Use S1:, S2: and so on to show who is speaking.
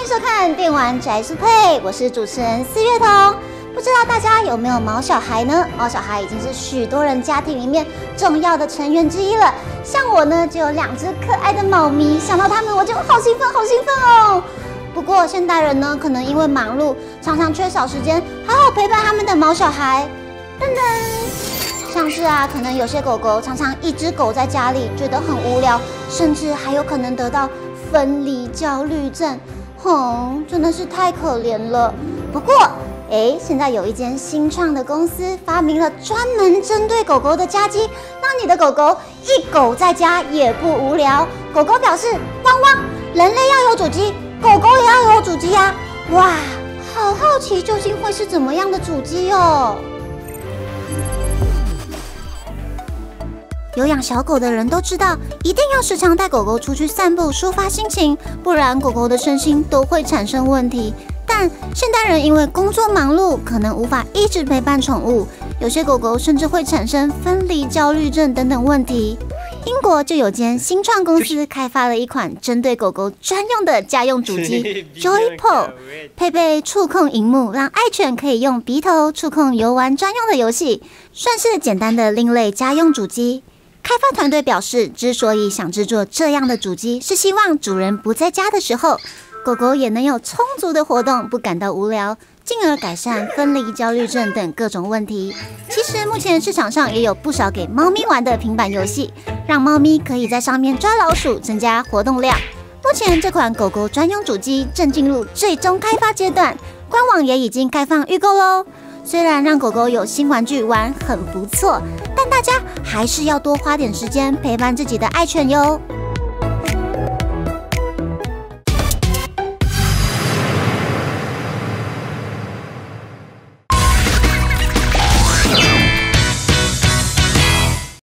S1: 迎收看电玩宅速配，我是主持人四月彤。不知道大家有没有毛小孩呢？毛小孩已经是许多人家庭里面重要的成员之一了。像我呢，就有2只可爱的猫咪，想到它们我就好兴奋，好兴奋哦。不过现代人呢，可能因为忙碌，常常缺少时间好好陪伴他们的毛小孩。噔噔，像是可能有些狗狗常常一只狗在家里觉得很无聊，甚至还有可能得到分离焦虑症。真的是太可怜了。不过，现在有一间新创的公司发明了专门针对狗狗的家机，让你的狗狗一狗在家也不无聊。狗狗表示汪汪，人类要有主机，狗狗也要有主机呀！哇，好好奇究竟会是怎么样的主机哦。有养小狗的人都知道，一定要时常带狗狗出去散步，抒发心情，不然狗狗的身心都会产生问题。但现代人因为工作忙碌，可能无法一直陪伴宠物，有些狗狗甚至会产生分离焦虑症等等问题。英国就有间新创公司开发了一款针对狗狗专用的家用主机 Joypal， 配备触控萤幕，让爱犬可以用鼻头触控游玩专用的游戏，算是简单的另类家用主机。开发团队表示，之所以想制作这样的主机，是希望主人不在家的时候，狗狗也能有充足的活动，不感到无聊，进而改善分离焦虑症等各种问题。其实目前市场上也有不少给猫咪玩的平板游戏，让猫咪可以在上面抓老鼠，增加活动量。目前这款狗狗专用主机正进入最终开发阶段，官网也已经开放预购咯。虽然让狗狗有新玩具玩很不错，但大家还是要多花点时间陪伴自己的爱犬哟。